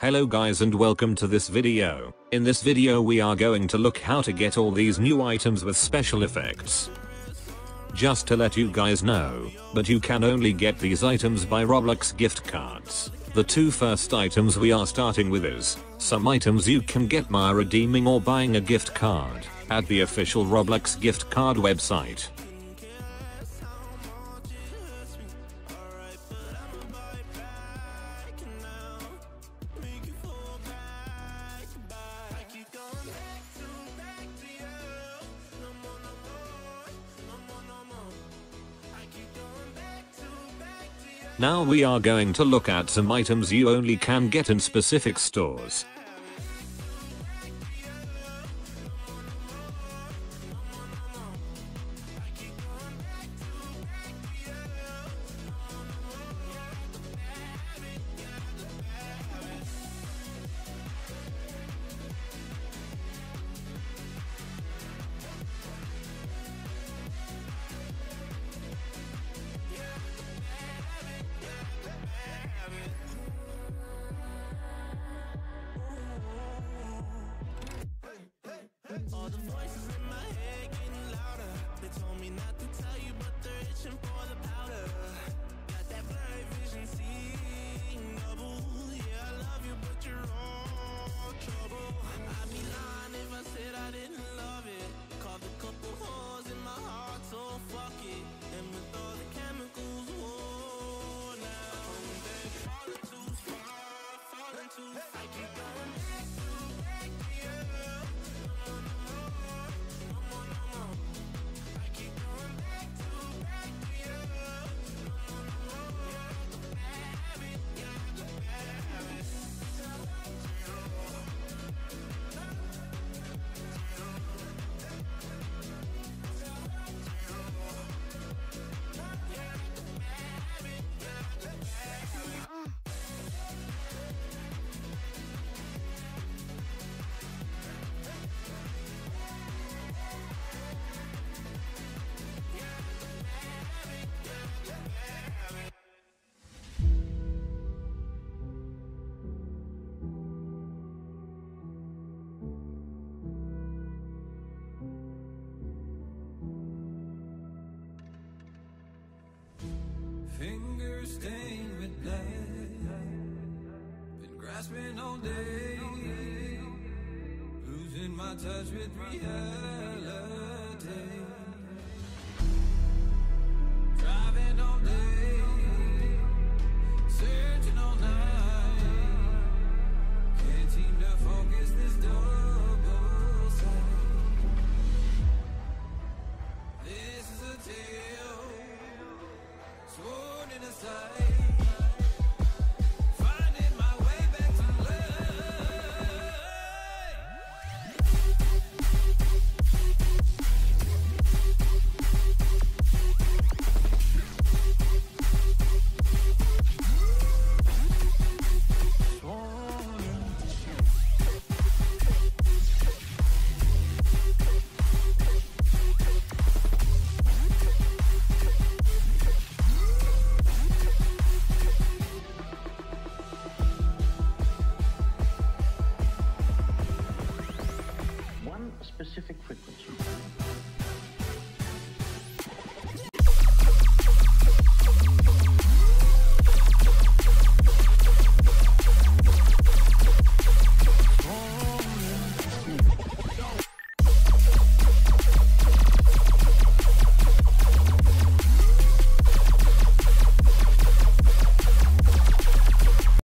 Hello guys and welcome to this video. In this video we are going to look how to get all these new items with special effects. Just to let you guys know, but you can only get these items by Roblox gift cards. The two first items we are starting with is some items you can get by redeeming or buying a gift card at the official Roblox gift card website. Now we are going to look at some items you only can get in specific stores. All the voices in my head getting louder. They told me not to tell you, but they're itching for the powder. Got that blurry vision, seeing double. Yeah, I love you, but you're all trouble. I'd be lying if I said I didn't love it. Carved a couple holes in my heart, so fuck it. And with all the chemicals, whoa, now falling too far, falling too far. I keep going back to you. Fingers stained with blood, been grasping all day, losing my touch with reality. Driving all day, searching all night, can't seem to focus this double sight. This is a tale sworn in a sight, finding my way back to life. Specific frequency.